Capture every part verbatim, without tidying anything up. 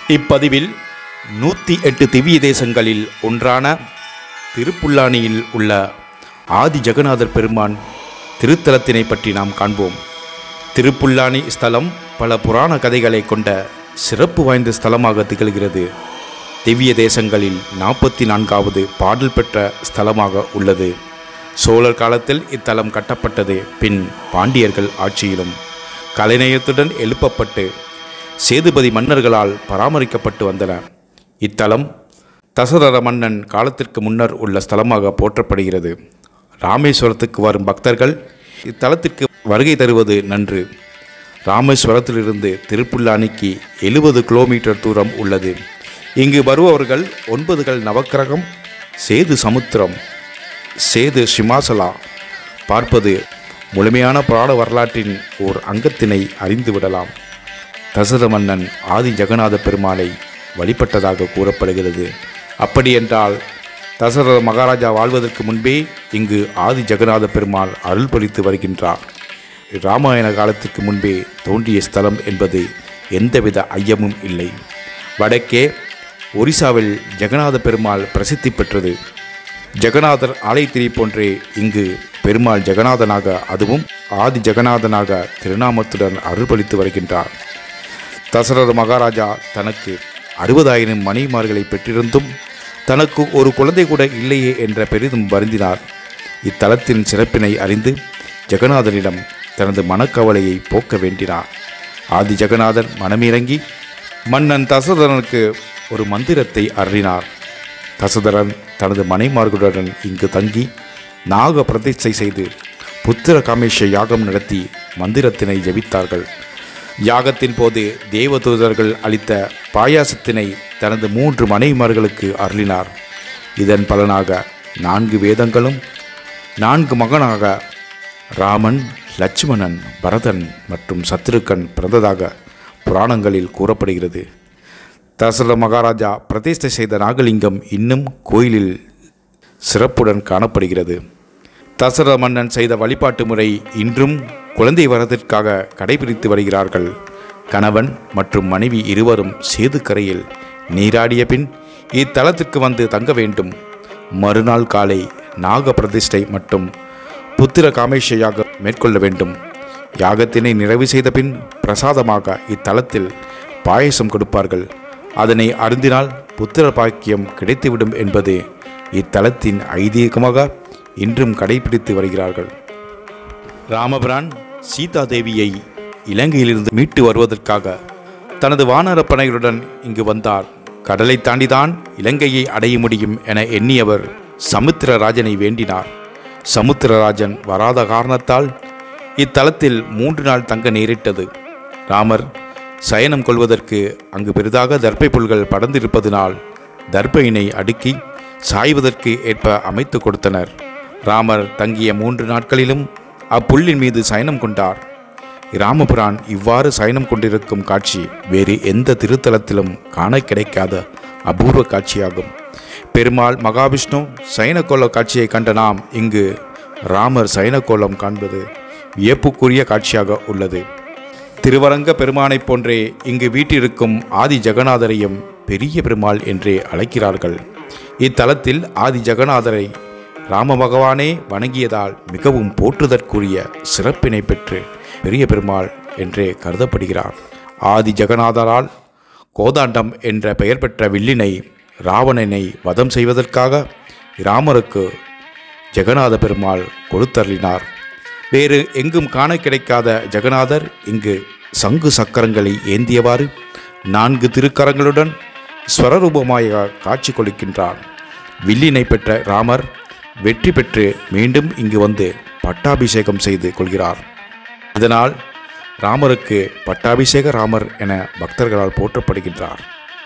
இப்பதிவில் நூற்றி எட்டு திவ்ய தேசங்களில் ஒன்றான திருப்புல்லானியில் உள்ள ஆதி ஜெகநாதர் பெருமான் திருத்தலத்தினை பற்றி நாம் காண்போம். திருப்புல்லானி ஸ்தலம் பல புராண கதைகளை கொண்ட சிறப்பு வாய்ந்த ஸ்தலமாக திகழ்கிறது. திவ்ய தேசங்களில் நாற்பத்தி நான்காவது பாடல் பெற்ற ஸ்தலமாக உள்ளது. சோழர் காலத்தில் இத்தலம் கட்டப்பட்டது. பின் பாண்டியர்கள் ஆட்சியிலும் கலைநயத்துடன் எழுப்பப்பட்டு சேதுபதி மன்னர்களால் பராமரிக்கப்பட்டு வந்தன. இத்தலம் தசரத மன்னன் காலத்திற்கு முன்னர் உள்ள ஸ்தலமாக போற்றப்படுகிறது. ராமேஸ்வரத்துக்கு வரும் பக்தர்கள் இத்தலத்திற்கு வருகை தருவது நன்று. ராமேஸ்வரத்திலிருந்து திருப்புல்லானிக்கு எழுபது கிலோமீட்டர் தூரம் உள்ளது. இங்கு வருபவர்கள் ஒன்பதுகள் நவக்கிரகம், சேது சமுத்திரம், சேது சிமாசலா பார்ப்பது முழுமையான புராண வரலாற்றின் ஓர் அங்கத்தினை அறிந்து விடலாம். தசரத மன்னன் ஆதி ஜெகநாத பெருமாளை வழிபட்டதாக கூறப்படுகிறது. அப்படியென்றால் தசரத மகாராஜா வாழ்வதற்கு முன்பே இங்கு ஆதி ஜெகநாத பெருமாள் அருள் பொழித்து வருகின்றார். இராமாயண காலத்திற்கு முன்பே தோன்றிய ஸ்தலம் என்பது எந்தவித ஐயமும் இல்லை. வடக்கே ஒரிசாவில் ஜெகநாத பெருமாள் பிரசித்தி பெற்றது. ஜெகநாதர் ஆலயத்தினை போன்றே இங்கு பெருமாள் ஜெகநாதனாக, அதுவும் ஆதி ஜெகநாதனாக திருநாமத்துடன் அருள்பளித்து வருகின்றார். தசரத மகாராஜா தனக்கு அறுபதாயிரம் மனைவிமார்களை பெற்றிருந்தும் தனக்கு ஒரு குழந்தை கூட இல்லையே என்ற பெரிதும் வருந்தினார். இத்தலத்தின் சிறப்பினை அறிந்து ஜெகநாதரிடம் தனது மனக்கவலையை போக்க வேண்டினார். ஆதி ஜெகநாதர் மனமிறங்கி மன்னன் தசரதனுக்கு ஒரு மந்திரத்தை அருளினார். தசரதன் தனது மனைமார்களுடன் இங்கு தங்கி நாக பிரதிஷ்டை செய்து புத்திர காமேஷ யாகம் நடத்தி மந்திரத்தினை ஜபித்தார்கள். யாகத்தின் போது தேவதூதர்கள் அளித்த பாயாசத்தினை தனது மூன்று மனைவிமார்களுக்கு அருளினார். இதன் பலனாக நான்கு வேதங்களும் நான்கு மகனாக ராமன், லட்சுமணன், பரதன் மற்றும் சத்ருகன் பிறந்ததாக புராணங்களில் கூறப்படுகிறது. தசரத மகாராஜா பிரதிஷ்டை செய்த நாகலிங்கம் இன்னும் கோயிலில் சிறப்புடன் காணப்படுகிறது. தசரத மன்னன் செய்த வழிபாட்டு முறை இன்றும் குழந்தை வரத்திற்காக கடைபிடித்து வருகிறார்கள். கணவன் மற்றும் மனைவி இருவரும் சேது கரையில் நீராடிய பின் இத்தலத்திற்கு வந்து தங்க வேண்டும். மறுநாள் காலை நாக பிரதிஷ்டை மற்றும் புத்திர காமேஷ யாகம் மேற்கொள்ள வேண்டும். யாகத்தினை நிறைவு செய்த பின் பிரசாதமாக இத்தலத்தில் பாயசம் கொடுப்பார்கள். அதனை அருந்தினால் புத்திர பாக்கியம் கிடைத்துவிடும் என்பது இத்தலத்தின் ஐதீகமாக இன்றும் கடைபிடித்து வருகிறார்கள். ராமபிரான் சீதா தேவியை இலங்கையிலிருந்து மீட்டு வருவதற்காக தனது வானரப்படைகளுடன் இங்கு வந்தார். கடலை தாண்டிதான் இலங்கையை அடைய முடியும் என எண்ணியவர் சமுத்திரராஜனை வேண்டினார். சமுத்திரராஜன் வராத காரணத்தால் இத்தலத்தில் மூன்று நாள் தங்க நேரிட்டது. ராமர் சயனம் கொள்வதற்கு அங்கு பெரிதாக தர்பை புல்கள் படர்ந்திருப்பதனால் தர்பையினை அடுக்கி சாய்வதற்கு ஏற்ப அமைத்து கொடுத்தனர். ராமர் தங்கிய மூன்று நாட்களிலும் அப்புல்லின் மீது சயனம் கொண்டார். ராமபிரான் இவ்வாறு சயனம் கொண்டிருக்கும் காட்சி வேறு எந்த திருத்தலத்திலும் காண கிடைக்காத அபூர்வ காட்சியாகும். பெருமாள் மகாவிஷ்ணு சயனக்கோல காட்சியை கண்ட நாம் இங்கு ராமர் சயனக்கோலம் காண்பது வியப்புக்குரிய காட்சியாக உள்ளது. திருவரங்க பெருமானைப் போன்றே இங்கு வீட்டிருக்கும் ஆதி ஜெகநாதரையும் பெரிய பெருமாள் என்றே அழைக்கிறார்கள். இத்தலத்தில் ஆதி ஜெகநாதரை ராம பகவானே வணங்கியதால் மிகவும் போற்றுதற்குரிய சிறப்பினை பெற்று பெரிய பெருமாள் என்றே கருதப்படுகிறார். ஆதி ஜெகநாதரால் கோதாண்டம் என்ற பெயர் பெற்ற வில்லினை ராவணனை வதம் செய்வதற்காக ராமருக்கு ஜெகநாத பெருமாள் கொடுத்தருளினார். வேறு எங்கும் காண கிடைக்காத ஜெகநாதர் இங்கு சங்கு சக்கரங்களை ஏந்தியவாறு நான்கு திருக்கரங்களுடன் ஸ்வரரூபமாக காட்சி கொடுக்கின்றார். வில்லினை பெற்ற ராமர் வெற்றி பெற்று மீண்டும் இங்கு வந்து பட்டாபிஷேகம் செய்து கொள்கிறார். இதனால் ராமருக்கு பட்டாபிஷேக ராமர் என பக்தர்களால் போற்றப்படுகின்றார்.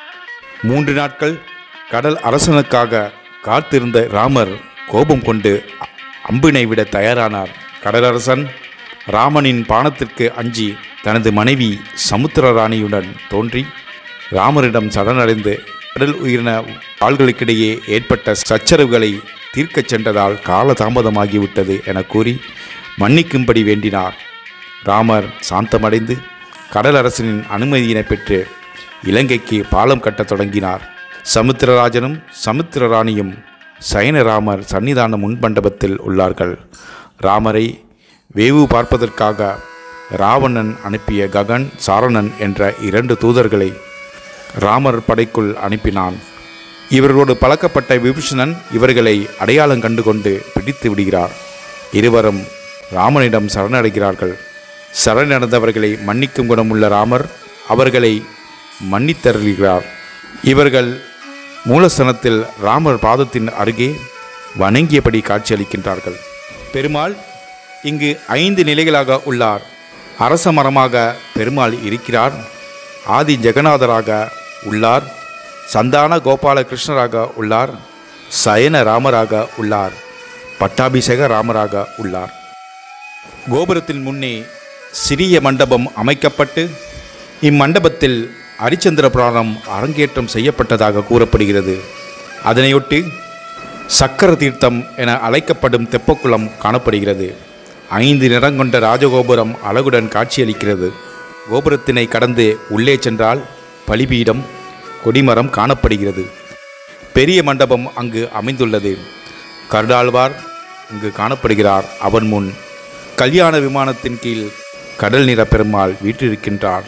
மூன்று நாட்கள் கடல் அரசனுக்காக காத்திருந்த ராமர் கோபம் கொண்டு அம்பினை விட தயாரானார். கடலரசன் ராமனின் பானத்திற்கு அஞ்சி தனது மனைவி சமுத்திரராணியுடன் தோன்றி ராமரிடம் சரணடைந்து கடல் உயிரின ஆள்களுக்கிடையே ஏற்பட்ட சச்சரவுகளை தீர்க்கச் சென்றதால் கால தாமதமாகிவிட்டது என கூறி மன்னிக்கும்படி வேண்டினார். ராமர் சாந்தமடைந்து கடலரசனின் அனுமதியினை பெற்று இலங்கைக்கு பாலம் கட்டத் தொடங்கினார். சமுத்திரராஜனும் சமுத்திரராணியும் சயனராமர் சன்னிதான முன்மண்டபத்தில் உள்ளார்கள். ராமரை வேவு பார்ப்பதற்காக ராவணன் அனுப்பிய ககன் சாரணன் என்ற இரண்டு தூதர்களை ராமர் படைக்குள் அனுப்பினான். இவர்களோடு பழக்கப்பட்ட விபீஷணன் இவர்களை அடையாளம் கண்டு கொண்டு பிடித்து விடுகிறார். இருவரும் ராமனிடம் சரணடைகிறார்கள். சரணடைந்தவர்களை மன்னிக்கும் குணமுள்ள ராமர் அவர்களை மன்னித்தருகிறார். இவர்கள் மூலஸ்தனத்தில் ராமர் பாதத்தின் அருகே வணங்கியபடி காட்சியளிக்கின்றார்கள். பெருமாள் இங்கு ஐந்து நிலைகளாக உள்ளார். அரச மரமாக பெருமாள் இருக்கிறார். ஆதி ஜெகநாதராக உள்ளார். சந்தான கோபால கிருஷ்ணராக உள்ளார். சயன ராமராக உள்ளார். பட்டாபிஷேக ராமராக உள்ளார். கோபுரத்தின் முன்னே சிறிய மண்டபம் அமைக்கப்பட்டு இம்மண்டபத்தில் அரிச்சந்திர புராணம் அரங்கேற்றம் செய்யப்பட்டதாக கூறப்படுகிறது. அதனையொட்டி சக்கர தீர்த்தம் என அழைக்கப்படும் தெப்பக்குளம் காணப்படுகிறது. ஐந்து நிறங்கொண்ட ராஜகோபுரம் அழகுடன் காட்சியளிக்கிறது. கோபுரத்தினை கடந்து உள்ளே சென்றால் பலிபீடம், கொடிமரம் காணப்படுகிறது. பெரிய மண்டபம் அங்கு அமைந்துள்ளது. கருடாழ்வார் இங்கு காணப்படுகிறார். அவன் முன் கல்யாண விமானத்தின் கீழ் கடல் நிற பெருமாள் வீற்றிருக்கின்றார்.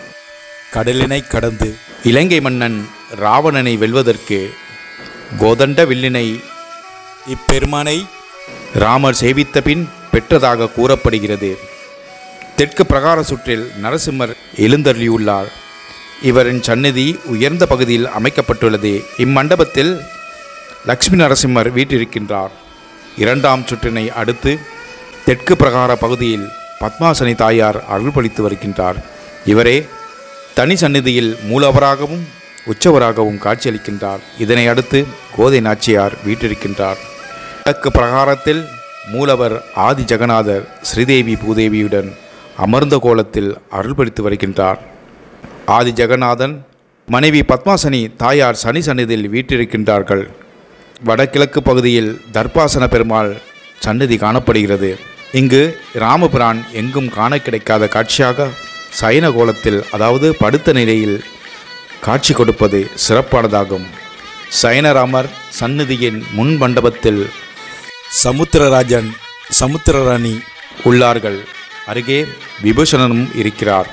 கடலினை கடந்து இலங்கை மன்னன் ராவணனை வெல்வதற்கு கோதண்ட வில்லினை இப்பெருமானை ராமர் சேவித்த பின் பெற்றதாக கூறப்படுகிறது. தெற்கு பிரகார சுற்றில் நரசிம்மர் எழுந்தருளியுள்ளார். இவரின் சந்நிதி உயர்ந்த பகுதியில் அமைக்கப்பட்டுள்ளது. இம்மண்டபத்தில் லக்ஷ்மி நரசிம்மர் வீற்றிருக்கின்றார். இரண்டாம் சுற்றினை அடுத்து தெற்கு பிரகார பகுதியில் பத்மாசனி தாயார் அருள்பளித்து வருகின்றார். இவரே தனி சந்நிதியில் மூலவராகவும் உற்சவராகவும் காட்சியளிக்கின்றார். இதனை அடுத்து கோதை நாச்சியார் வீற்றிருக்கின்றார். கிழக்கு பிரகாரத்தில் மூலவர் ஆதி ஜெகநாதர் ஸ்ரீதேவி பூதேவியுடன் அமர்ந்த கோலத்தில் அருள்பளித்து வருகின்றார். ஆதி ஜெகநாதன் மனைவி பத்மாசனி தாயார் சனி சந்நிதியில் வீற்றிருக்கின்றார்கள். வடகிழக்கு பகுதியில் தர்பாசன பெருமாள் சந்நிதி காணப்படுகிறது. இங்கு ராமபிரான் எங்கும் காண கிடைக்காத காட்சியாக சயன கோலத்தில், அதாவது படுத்த நிலையில் காட்சி கொடுப்பது சிறப்பானதாகும். சயனராமர் சந்நிதியின் முன் மண்டபத்தில் சமுத்திரராஜன் சமுத்திரராணி உள்ளார்கள். அருகே விபூஷணனும் இருக்கிறார்.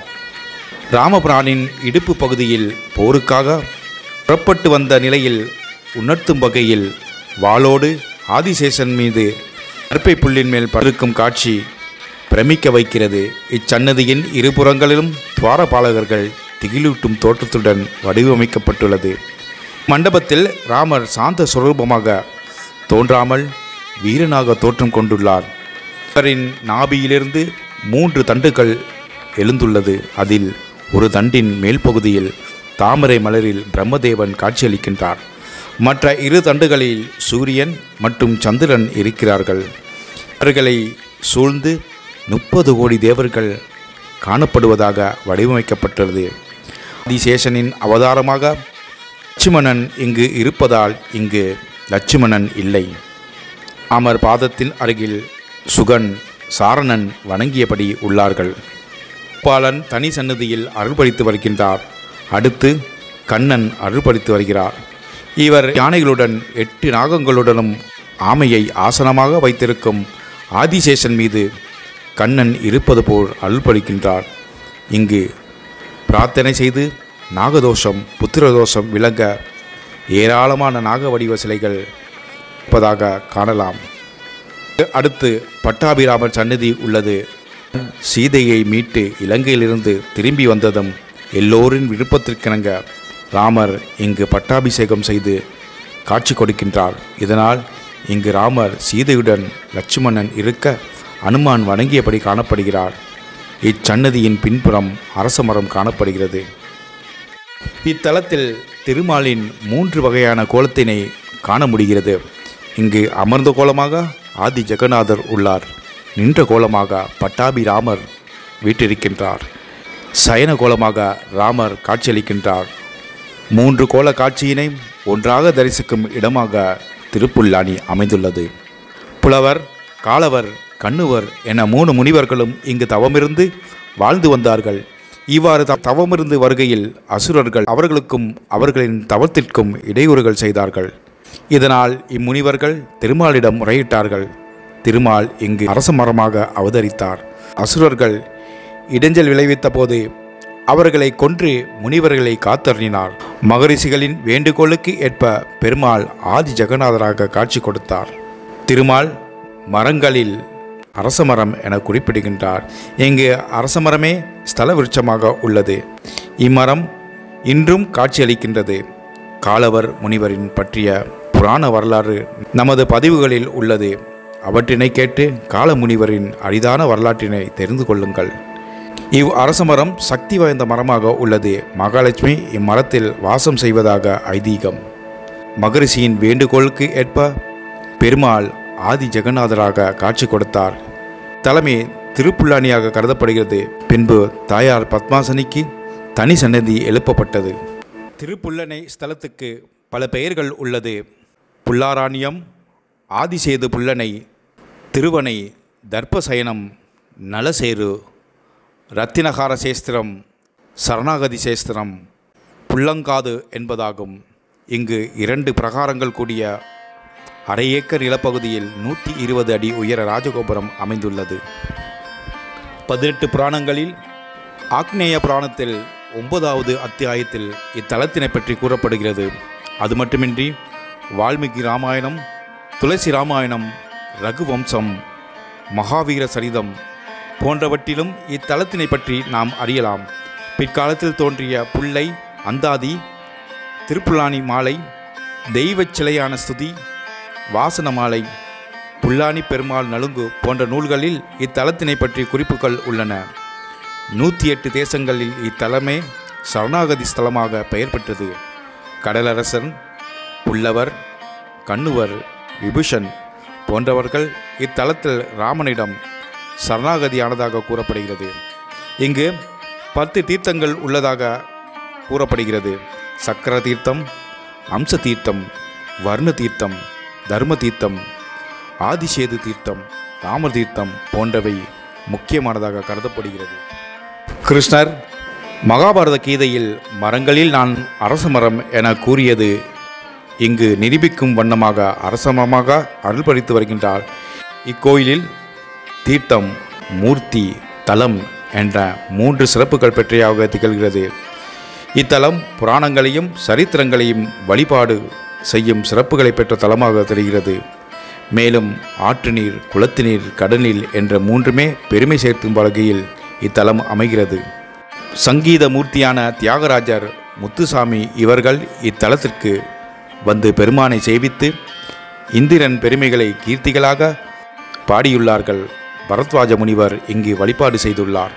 ராமபிரானின் இடுப்பு பகுதியில் போருக்காக புறப்பட்டு வந்த நிலையில் உணர்த்தும் வகையில் வாளோடு ஆதிசேஷன் மீது கற்பை புல்லின் மேல் படுக்கும் காட்சி பிரமிக்க வைக்கிறது. இச்சன்னதியின் இருபுறங்களிலும் துவாரபாலகர்கள் திகிலூட்டும் தோற்றத்துடன் வடிவமைக்கப்பட்டுள்ளது. மண்டபத்தில் ராமர் சாந்த சுரூபமாக தோன்றாமல் வீரனாக தோற்றம் கொண்டுள்ளார். அவரின் நாபியிலிருந்து மூன்று தண்டுகள் எழுந்துள்ளது. அதில் ஒரு தண்டின் மேல் பகுதியில் தாமரை மலரில் பிரம்மதேவன் காட்சியளிக்கின்றார். மற்ற இரு தண்டுகளில் சூரியன் மற்றும் சந்திரன் இருக்கிறார்கள். அவர்களை சூழ்ந்து முப்பது கோடி தேவர்கள் காணப்படுவதாக வடிவமைக்கப்பட்டுள்ளது. ஆதிசேஷனின் அவதாரமாக லட்சுமணன் இங்கு இருப்பதால் இங்கு லட்சுமணன் இல்லை. ராமர் பாதத்தின் அருகில் சுகன் சாரணன் வணங்கியபடி உள்ளார்கள். பாலன் தனி சன்னதியில் அருள்பளித்து வருகின்றார். அடுத்து கண்ணன் அருள்பளித்து வருகிறார். இவர் யானைகளுடன் எட்டு நாகங்களுடனும் ஆமையை ஆசனமாக வைத்திருக்கும் ஆதிசேஷன் மீது கண்ணன் இருப்பது போல் அருள்பளிக்கின்றார். இங்கு பிரார்த்தனை செய்து நாகதோஷம் புத்திரதோஷம் விளங்க ஏராளமான நாக வடிவ சிலைகள் இருப்பதாக காணலாம். அடுத்து பட்டாபிராமர் சந்நிதி உள்ளது. சீதையை மீட்டு இலங்கையிலிருந்து திரும்பி வந்ததும் எல்லோரின் விருப்பத்திற்கிணங்க ராமர் இங்கு பட்டாபிஷேகம் செய்து காட்சி கொடுக்கின்றார். இதனால் இங்கு ராமர் சீதையுடன் லட்சுமணன் இருக்க அனுமான் வணங்கியபடி காணப்படுகிறார். இச்சன்னதியின் பின்புறம் அரச மரம் காணப்படுகிறது. இத்தலத்தில் திருமாலின் மூன்று வகையான கோலத்தினை காண முடிகிறது. இங்கு அமர்ந்த கோலமாக ஆதி ஜெகநாதர் உள்ளார். நின்ற கோலமாக பட்டாபிராமர் வீற்றிருக்கின்றார். சயன கோலமாக ராமர் காட்சியளிக்கின்றார். மூன்று கோல காட்சியினை ஒன்றாக தரிசிக்கும் இடமாக திருப்புல்லானி அமைந்துள்ளது. புலவர், காலவர், கண்ணுவர் என மூணு முனிவர்களும் இங்கு தவமிருந்து வாழ்ந்து வந்தார்கள். இவ்வாறு தவமிருந்து வருகையில் அசுரர்கள் அவர்களுக்கும் அவர்களின் தவத்திற்கும் இடையூறுகள் செய்தார்கள். இதனால் இம்முனிவர்கள் திருமாலிடம் முறையிட்டார்கள். திருமால் இங்கு அரச மரமாக அவதரித்தார். அசுரர்கள் இடைஞ்சல் விளைவித்த போது அவர்களை கொன்று முனிவர்களை காத்தருளினார். மகரிஷிகளின் வேண்டுகோளுக்கு ஏற்ப பெருமாள் ஆதி ஜெகநாதராக காட்சி கொடுத்தார். திருமால் மரங்களில் அரசமரம் என குறிப்பிடுகின்றார். இங்கு அரசமரமே ஸ்தல விருட்சமாக உள்ளது. இம்மரம் இன்றும் காட்சியளிக்கின்றது. காலவர் முனிவரின் பற்றிய புராண வரலாறு நமது பதிவுகளில் உள்ளது. அவற்றினை கேட்டு கால முனிவரின் அரிதான வரலாற்றினை தெரிந்து கொள்ளுங்கள். இவ் அரசமரம் சக்தி வாய்ந்த மரமாக உள்ளது. மகாலட்சுமி இம்மரத்தில் வாசம் செய்வதாக ஐதீகம். மகரிஷியின் வேண்டுகோளுக்கு ஏற்ப பெருமாள் ஆதி ஜெகநாதராக காட்சி கொடுத்தார். தலைமை திருப்புல்லானியாக கருதப்படுகிறது. பின்பு தாயார் பத்மாசனிக்கு தனி சன்னதி எழுப்பப்பட்டது. திருப்புல்லனை ஸ்தலத்துக்கு பல பெயர்கள் உள்ளது. புல்லாராணியம், ஆதிசேது புல்லனை, திருவனை, தர்ப்பசயனம், நலசேரு, ரத்தினகார சேஸ்திரம், சரணாகதி சேஸ்திரம், புல்லங்காது என்பதாகும். இங்கு இரண்டு பிரகாரங்கள் கூடிய அரை ஏக்கர் நிலப்பகுதியில் நூற்றி இருபது அடி உயர ராஜகோபுரம் அமைந்துள்ளது. பதினெட்டு புராணங்களில் ஆக்னேய புராணத்தில் ஒன்பதாவது அத்தியாயத்தில் இத்தலத்தினை பற்றி கூறப்படுகிறது. அது மட்டுமின்றி வால்மீகி ராமாயணம், துளசி ராமாயணம், ரகுவம்சம், மகாவீர சரிதம் போன்றவற்றிலும் இத்தலத்தினை பற்றி நாம் அறியலாம். பிற்காலத்தில் தோன்றிய புல்லை, அந்தாதி, திருப்புல்லானி மாலை, தெய்வச் சிலையான ஸ்துதி, வாசன மாலை, புல்லானி பெருமாள் நலுங்கு போன்ற நூல்களில் இத்தலத்தினை பற்றி குறிப்புகள் உள்ளன. நூற்றி எட்டு தேசங்களில் இத்தலமே சரணாகதி ஸ்தலமாக பெயர் பெற்றது. கடலரசன், புல்லவர், கண்ணுவர், விபூஷன் போன்றவர்கள் இத்தலத்தில் ராமனிடம் சரணாகதியானதாக கூறப்படுகிறது. இங்கு பத்து தீர்த்தங்கள் உள்ளதாக கூறப்படுகிறது. சக்கர தீர்த்தம், அம்ச தீர்த்தம், வர்ண தீர்த்தம், தர்ம தீர்த்தம், ஆதிசேது தீர்த்தம், ராமர் தீர்த்தம் போன்றவை முக்கியமானதாக கருதப்படுகிறது. கிருஷ்ணர் மகாபாரத கீதையில் மரங்களில் நான் அரச மரம் என கூறியது இங்கு நிரூபிக்கும் வண்ணமாக அரசமரமாக அருள்பளித்து வருகின்றார். இக்கோயிலில் தீர்த்தம், மூர்த்தி, தலம் என்ற மூன்று சிறப்புகள் பெற்றையாக திகழ்கிறது. இத்தலம் புராணங்களையும் சரித்திரங்களையும் வழிபாடு செய்யும் சிறப்புகளை பெற்ற தலமாக தெரிகிறது. மேலும் ஆற்று நீர், குளத்து நீர், கடல் நீர் என்ற மூன்றுமே பெருமை சேர்க்கும் வகையில் இத்தலம் அமைகிறது. சங்கீத மூர்த்தியான தியாகராஜர், முத்துசாமி இவர்கள் இத்தலத்திற்கு வந்து பெருமானை சேவித்து இந்திரன் பெருமைகளை கீர்த்திகளாக பாடியுள்ளார்கள். பரத்வாஜ முனிவர் இங்கு வழிபாடு செய்துள்ளார்.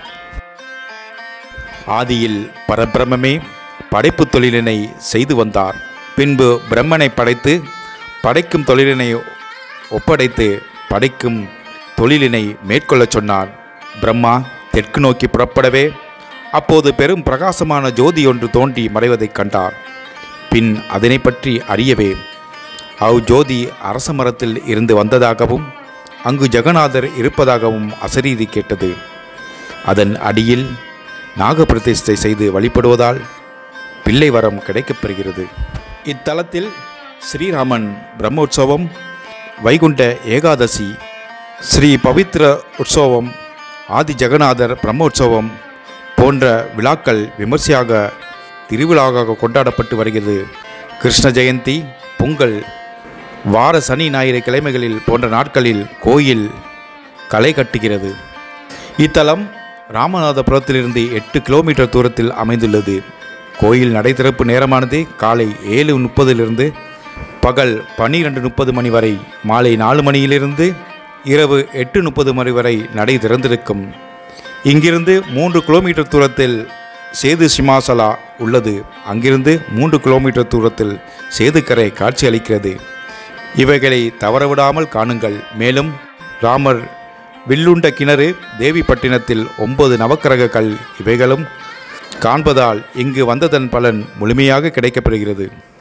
ஆதியில் பரபிரமே படைப்பு தொழிலினை செய்து வந்தார். பின்பு பிரம்மனை படைத்து படைக்கும் தொழிலினை ஒப்படைத்து படைக்கும் தொழிலினை மேற்கொள்ளச் சொன்னார். பிரம்மா தெற்கு நோக்கி புறப்படவே அப்போது பெரும் பிரகாசமான ஜோதி ஒன்று தோன்றி மறைவதைக் கண்டார். பின் அதனை பற்றி அறியவே அவ் ஜோதி அரச மரத்தில் இருந்து வந்ததாகவும் அங்கு ஜெகநாதர் இருப்பதாகவும் அசரீதி கேட்டது. அதன் அடியில் நாகப்பிரதிஷ்டை செய்து வழிபடுவதால் பிள்ளை வரம் கிடைக்கப்பெறுகிறது. இத்தலத்தில் ஸ்ரீராமன் பிரம்மோற்சவம், வைகுண்ட ஏகாதசி, ஸ்ரீ பவித்ர உற்சவம், ஆதி ஜெகநாதர் பிரம்மோற்சவம் போன்ற விழாக்கள் விமர்சையாக திருவிழாவாக கொண்டாடப்பட்டு வருகிறது. கிருஷ்ண ஜெயந்தி, பொங்கல், வார சனி ஞாயிறு கிழமைகளில் போன்ற நாட்களில் கோயில் களை கட்டுகிறது. இத்தலம் ராமநாதபுரத்திலிருந்து எட்டு கிலோமீட்டர் தூரத்தில் அமைந்துள்ளது. கோயில் நடை திறப்பு நேரமானது காலை ஏழு முப்பதிலிருந்து பகல் பன்னிரெண்டு முப்பது மணி வரை, மாலை நாலு மணியிலிருந்து இரவு எட்டு முப்பது மணி வரை நடை திறந்திருக்கும். இங்கிருந்து மூன்று கிலோமீட்டர் தூரத்தில் சேது சிமாசலா உள்ளது. அங்கிருந்து மூன்று கிலோமீட்டர் தூரத்தில் சேதுக்கரை காட்சி அளிக்கிறது. இவைகளை தவறவிடாமல் காணுங்கள். மேலும் ராமர் வில்லுண்ட கிணறு, தேவிப்பட்டினத்தில் ஒன்பது நவக்கிரக கல் இவைகளும் காண்பதால் இங்கு வந்ததன் பலன் முழுமையாக கிடைக்கப்பெறுகிறது.